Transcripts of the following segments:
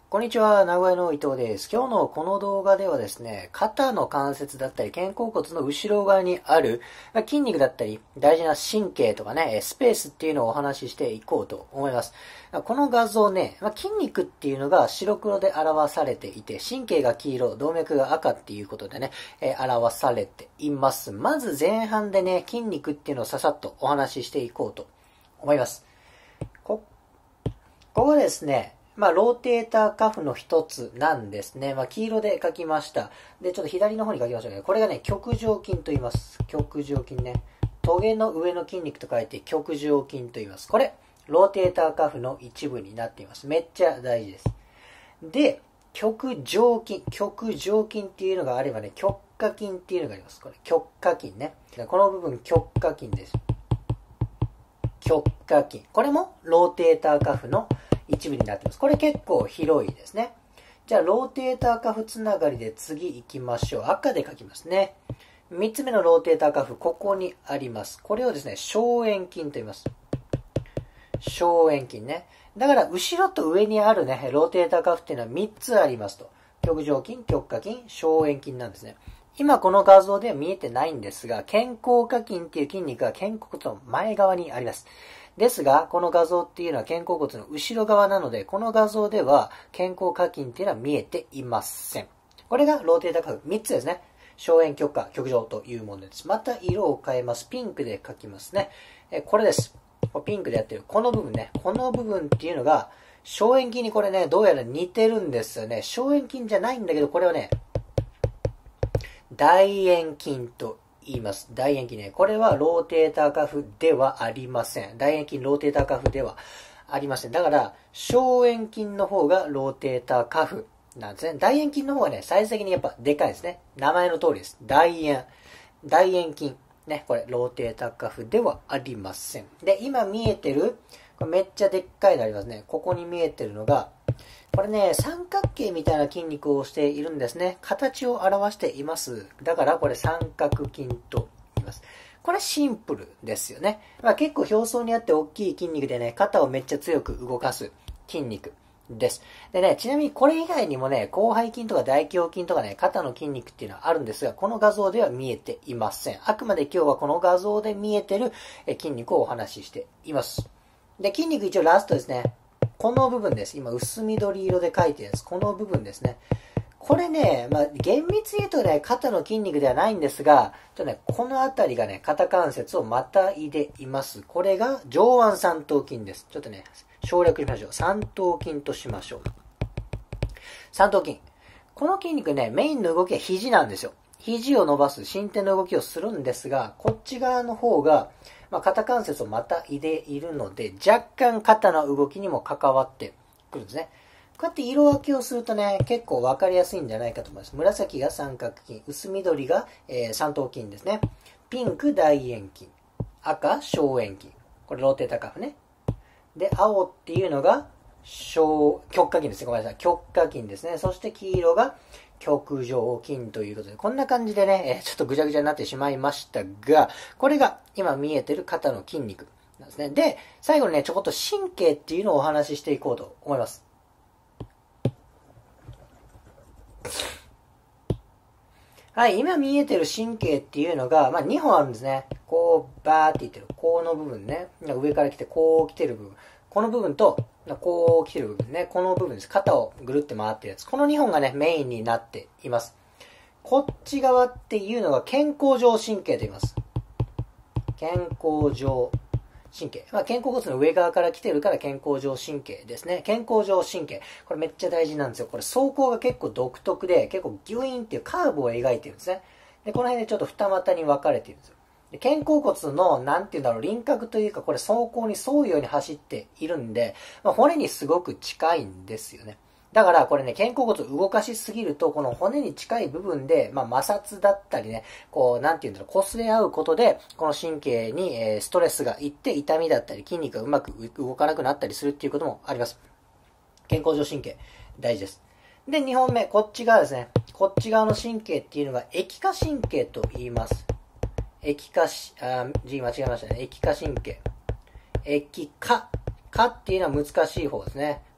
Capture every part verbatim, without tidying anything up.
こんにちは、名古屋の伊藤です。今日のこの動画ではですね、肩の関節だったり肩甲骨の後ろ側にある筋肉だったり大事な神経とかね、スペースっていうのをお話ししていこうと思います。この画像ね、筋肉っていうのが白黒で表されていて、神経が黄色、動脈が赤っていうことでね、表されています。まず前半でね、筋肉っていうのをささっとお話ししていこうと思います。こ、ここですね、まあ、ローテーターカフの一つなんですね。まあ、黄色で書きました。で、ちょっと左の方に書きましたけど、これがね、極上筋と言います。極上筋ね。トゲの上の筋肉と書いて極上筋と言います。これ、ローテーターカフの一部になっています。めっちゃ大事です。で、極上筋。極上筋っていうのがあればね、極下筋っていうのがあります。これ、極下筋ね。この部分、極下筋です。極下筋。これも、ローテーターカフの一部になっています。これ結構広いですね。じゃあ、ローテーターカフつながりで次行きましょう。赤で書きますね。三つ目のローテーターカフ、ここにあります。これをですね、小円筋と言います。小円筋ね。だから、後ろと上にあるね、ローテーターカフっていうのはみっつありますと。極上筋、極下筋、小円筋なんですね。今この画像では見えてないんですが、肩甲下筋っていう筋肉が肩甲骨の前側にあります。ですが、この画像っていうのは肩甲骨の後ろ側なので、この画像では肩甲下筋っていうのは見えていません。これがローテーターカフみっつですね。小円、極下、極上というものです。また色を変えます。ピンクで書きますね。えこれです。ピンクでやってるこの部分ね。この部分っていうのが、小円筋にこれね、どうやら似てるんですよね。小円筋じゃないんだけど、これはね、大円筋と言います。大円筋ね。これはローテーターカフではありません。大円筋、ローテーターカフではありません。だから、小円筋の方がローテーターカフなんですね。大円筋の方がね、サイズ的にやっぱでかいですね。名前の通りです。大円。大円筋。ね、これ、ローテーターカフではありません。で、今見えてる、これめっちゃでっかいのありますね。ここに見えてるのが、これね、三角形みたいな筋肉をしているんですね。形を表しています。だからこれ三角筋と言います。これシンプルですよね。まあ、結構表層にあって大きい筋肉でね、肩をめっちゃ強く動かす筋肉です。でね、ちなみにこれ以外にもね、広背筋とか大胸筋とかね、肩の筋肉っていうのはあるんですが、この画像では見えていません。あくまで今日はこの画像で見えてる筋肉をお話ししています。で、筋肉一応ラストですね。この部分です。今、薄緑色で書いてるんです。この部分ですね。これね、まあ、厳密に言うとね、肩の筋肉ではないんですが、ちょっとね、この辺りがね、肩関節をまたいでいます。これが上腕三頭筋です。ちょっとね、省略しましょう。三頭筋としましょう。三頭筋。この筋肉ね、メインの動きは肘なんですよ。肘を伸ばす、伸展の動きをするんですが、こっち側の方が、まあ、肩関節をまたいでいるので、若干肩の動きにも関わってくるんですね。こうやって色分けをするとね、結構分かりやすいんじゃないかと思います。紫が三角筋、薄緑が、えー、三頭筋ですね。ピンク大円筋、赤小円筋。これローテーターカフね。で、青っていうのが小、極下筋ですね。ごめんなさい。極下筋ですね。そして黄色が極上筋ということで、こんな感じでね、ちょっとぐちゃぐちゃになってしまいましたが、これが今見えてる肩の筋肉なんですね。で、最後にね、ちょこっと神経っていうのをお話ししていこうと思います。はい、今見えてる神経っていうのが、まあにほんあるんですね。こう、バーっていってる。この部分ね。上から来て、こう来てる部分。この部分と、こう来てる部分ね。この部分です。肩をぐるって回ってるやつ。このにほんがね、メインになっています。こっち側っていうのが健康上神経と言います。健康上神経。まあ、肩甲骨の上側から来てるから健康上神経ですね。健康上神経。これめっちゃ大事なんですよ。これ走行が結構独特で、結構ギュイーンっていうカーブを描いてるんですね。で、この辺でちょっと二股に分かれているんですよ。で、肩甲骨の、なんていうんだろう、輪郭というか、これ走行に沿うように走っているんで、まあ、骨にすごく近いんですよね。だからこれね、肩甲骨を動かしすぎると、この骨に近い部分で、まあ、摩擦だったりね、こう、なんていうんだろう、擦れ合うことで、この神経に、えー、ストレスがいって痛みだったり、筋肉がうまく動かなくなったりするっていうこともあります。健康上神経、大事です。で、にほんめ、こっち側ですね。こっち側の神経っていうのが、液化神経と言います。液化し、あ、字間違えましたね。液化神経。液化。化っていうのは難しい方ですね。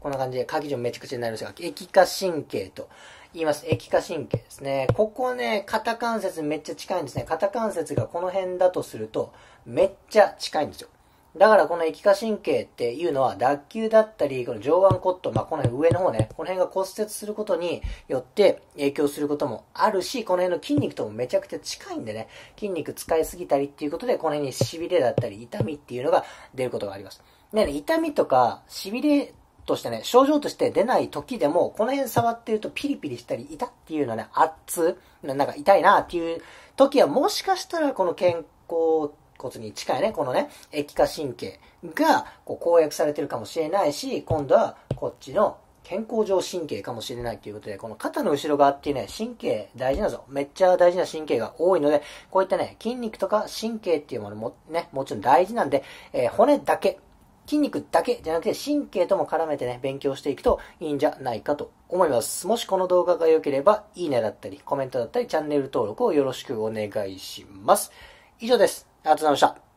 こんな感じで書き順めちゃくちゃになりますが、液化神経と言います。液化神経ですね。ここね、肩関節めっちゃ近いんですね。肩関節がこの辺だとすると、めっちゃ近いんですよ。だからこの液化神経っていうのは脱臼だったり、この上腕骨頭、まあ、この辺上の方ね、この辺が骨折することによって影響することもあるし、この辺の筋肉ともめちゃくちゃ近いんでね、筋肉使いすぎたりっていうことで、この辺に痺れだったり痛みっていうのが出ることがあります。でね、痛みとか痺れとしてね、症状として出ない時でも、この辺触ってるとピリピリしたり、痛っていうのはね、熱、なんか痛いなっていう時は、もしかしたらこの肩甲骨に近いね、このね、液化神経がこう攻略されてるかもしれないし、今度はこっちの健康上神経かもしれないということで、この肩の後ろ側っていうね、神経大事なんですよ。めっちゃ大事な神経が多いので、こういったね、筋肉とか神経っていうものもね、もちろん大事なんで、えー、骨だけ、筋肉だけじゃなくて神経とも絡めてね、勉強していくといいんじゃないかと思います。もしこの動画が良ければ、いいねだったり、コメントだったり、チャンネル登録をよろしくお願いします。以上です。ありがとうございました。